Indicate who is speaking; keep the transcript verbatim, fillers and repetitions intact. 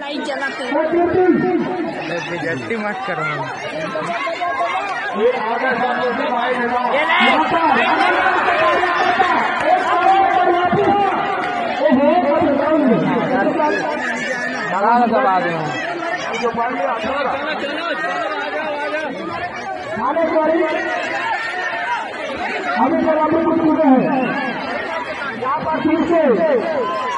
Speaker 1: नहीं जलाते
Speaker 2: बेइज्जती मत करो। सब आदमी
Speaker 3: अभी जब अभी कुछ हैं यहाँ पर फिर से